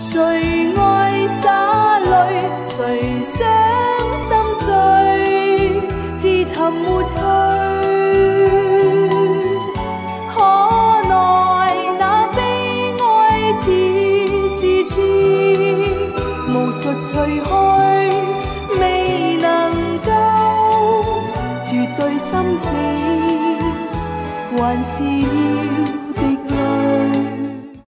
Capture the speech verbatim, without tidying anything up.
谁爱洒泪，谁伤心碎，自寻没趣。可奈那悲哀似是刺，无术除去，未能够绝对心死，还是要